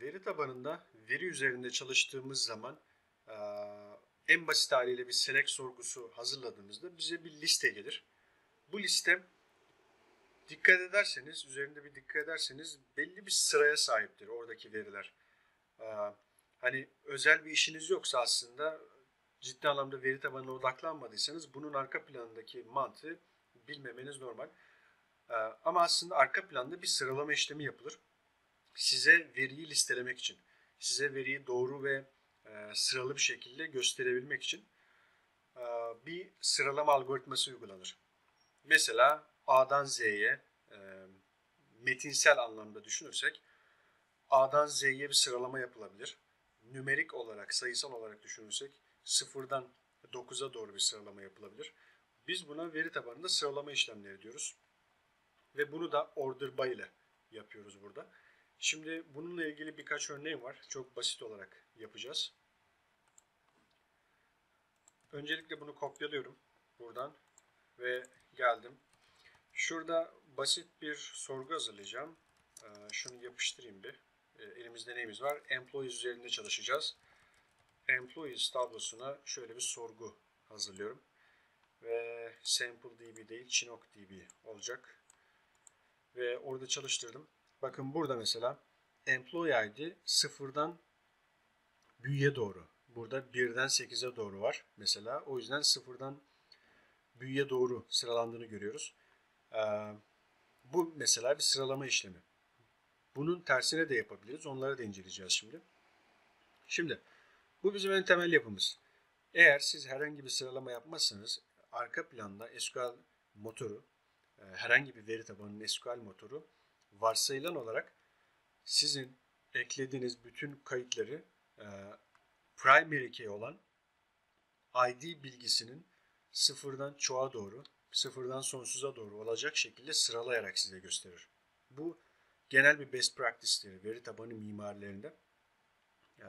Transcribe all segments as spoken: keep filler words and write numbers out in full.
Veri tabanında veri üzerinde çalıştığımız zaman en basit haliyle bir select sorgusu hazırladığımızda bize bir liste gelir. Bu liste dikkat ederseniz, üzerinde bir dikkat ederseniz belli bir sıraya sahiptir oradaki veriler. Hani özel bir işiniz yoksa aslında ciddi anlamda veri tabanına odaklanmadıysanız bunun arka planındaki mantığı bilmemeniz normal. Ama aslında arka planda bir sıralama işlemi yapılır. Size veriyi listelemek için, size veriyi doğru ve e, sıralı bir şekilde gösterebilmek için e, bir sıralama algoritması uygulanır. Mesela A'dan Z'ye e, metinsel anlamda düşünürsek A'dan Z'ye bir sıralama yapılabilir. Nümerik olarak, sayısal olarak düşünürsek sıfırdan dokuza doğru bir sıralama yapılabilir. Biz buna veri tabanında sıralama işlemleri diyoruz. Ve bunu da order by ile yapıyoruz burada. Şimdi bununla ilgili birkaç örneğim var. Çok basit olarak yapacağız. Öncelikle bunu kopyalıyorum buradan ve geldim. Şurada basit bir sorgu hazırlayacağım. Şunu yapıştırayım bir. Elimizde neyimiz var? Employees üzerinde çalışacağız. Employees tablosuna şöyle bir sorgu hazırlıyorum. Ve SampleDB değil, ChinookDB olacak. Ve orada çalıştırdım. Bakın burada mesela Employee I D sıfırdan büyüye doğru. Burada birden sekize doğru var mesela. O yüzden sıfırdan büyüye doğru sıralandığını görüyoruz. Ee, bu mesela bir sıralama işlemi. Bunun tersine de yapabiliriz. Onları da inceleyeceğiz şimdi. Şimdi bu bizim en temel yapımız. Eğer siz herhangi bir sıralama yapmazsanız arka planda S Q L motoru, herhangi bir veri tabanının S Q L motoru varsayılan olarak sizin eklediğiniz bütün kayıtları e, primary key olan I D bilgisinin sıfırdan çoğa doğru, sıfırdan sonsuza doğru olacak şekilde sıralayarak size gösterir. Bu genel bir best practice'tir veri tabanı mimarilerinde. Ee,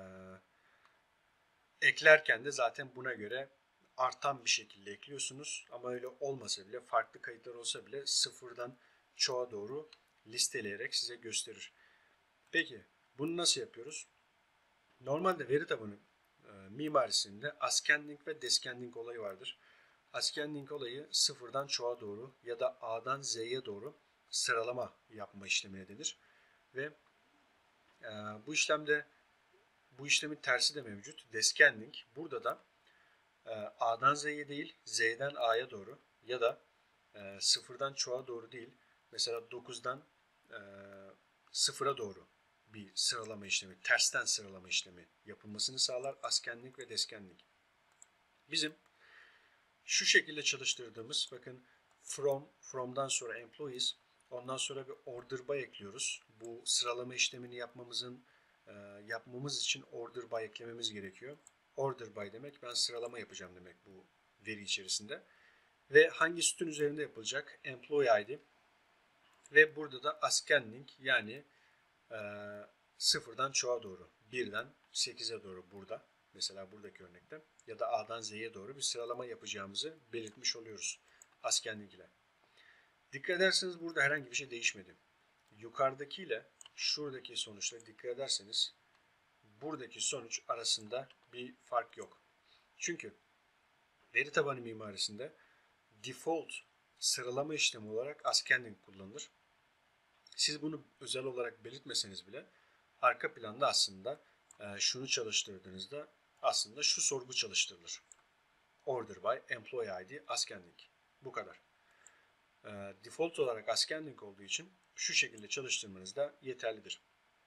eklerken de zaten buna göre artan bir şekilde ekliyorsunuz. Ama öyle olmasa bile, farklı kayıtlar olsa bile sıfırdan çoğa doğru listeleyerek size gösterir. Peki bunu nasıl yapıyoruz? Normalde veri tabanı e, mimarisinde ascending ve descending olayı vardır. Ascending olayı sıfırdan çoğa doğru ya da A'dan Z'ye doğru sıralama yapma işlemine denir. Ve e, bu işlemde bu işlemin tersi de mevcut. Descending. Burada da e, A'dan Z'ye değil, Z'den A'ya doğru ya da e, sıfırdan çoğa doğru değil. Mesela dokuzdan e, sıfıra doğru bir sıralama işlemi, tersten sıralama işlemi yapılmasını sağlar ascending ve descending. Bizim şu şekilde çalıştırdığımız, bakın from, from'dan sonra employees, ondan sonra bir order by ekliyoruz. Bu sıralama işlemini yapmamızın e, yapmamız için order by eklememiz gerekiyor. Order by demek ben sıralama yapacağım demek bu veri içerisinde. Ve hangi sütun üzerinde yapılacak? Employee I D. Ve burada da ascending, yani e, sıfırdan çoğa doğru, birden sekize doğru burada. Mesela buradaki örnekte ya da A'dan Z'ye doğru bir sıralama yapacağımızı belirtmiş oluyoruz ascending ile. Dikkat ederseniz burada herhangi bir şey değişmedi. Yukarıdaki ile şuradaki sonuçlara dikkat ederseniz buradaki sonuç arasında bir fark yok. Çünkü veri tabanı mimarisinde default sıralama işlemi olarak ascending kullanılır. Siz bunu özel olarak belirtmeseniz bile arka planda aslında şunu çalıştırdığınızda aslında şu sorgu çalıştırılır. Order by employee I D ascending. Bu kadar. Default olarak ascending olduğu için şu şekilde çalıştırmanız da yeterlidir.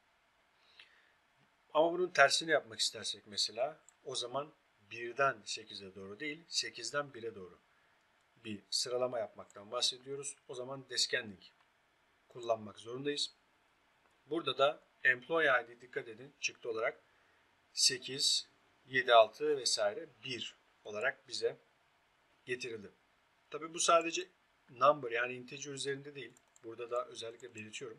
Ama bunun tersini yapmak istersek mesela o zaman birden sekize doğru değil, sekizden bire doğru bir sıralama yapmaktan bahsediyoruz. O zaman descending kullanmak zorundayız. Burada da employee I D dikkat edin çıktı olarak sekiz, yedi, altı vesaire bir olarak bize getirildi. Tabi bu sadece number yani integer üzerinde değil. Burada da özellikle belirtiyorum.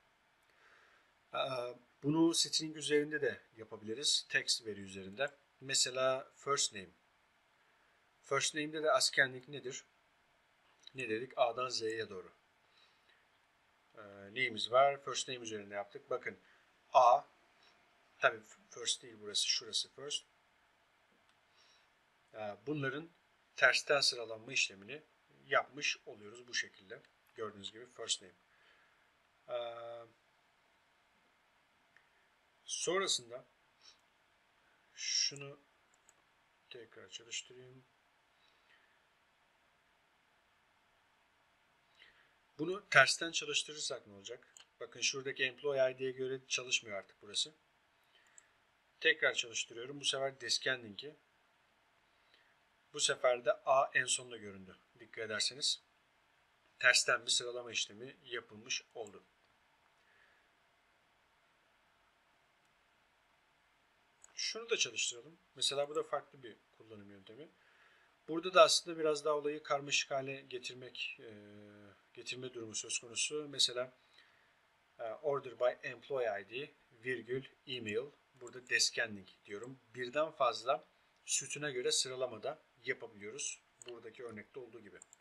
Bunu string üzerinde de yapabiliriz. Text veri üzerinde. Mesela first name. First name'de de ascending nedir? Ne dedik? A'dan Z'ye doğru. Neyimiz var? First name üzerinde yaptık. Bakın A Tabii first değil burası, şurası first. Bunların tersten sıralanma işlemini yapmış oluyoruz bu şekilde. Gördüğünüz gibi first name. Sonrasında şunu tekrar çalıştırayım. Bunu tersten çalıştırırsak ne olacak? Bakın şuradaki employee I D'ye göre çalışmıyor artık burası. Tekrar çalıştırıyorum. Bu sefer descending'i. Bu sefer de A en sonunda göründü. Dikkat ederseniz tersten bir sıralama işlemi yapılmış oldu. Şunu da çalıştıralım. Mesela bu da farklı bir kullanım yöntemi. Burada da aslında biraz daha olayı karmaşık hale getirmek, e, getirme durumu söz konusu. Mesela e, order by employee I D virgül email. Burada descending diyorum. Birden fazla sütuna göre sıralamada yapabiliyoruz. Buradaki örnekte olduğu gibi.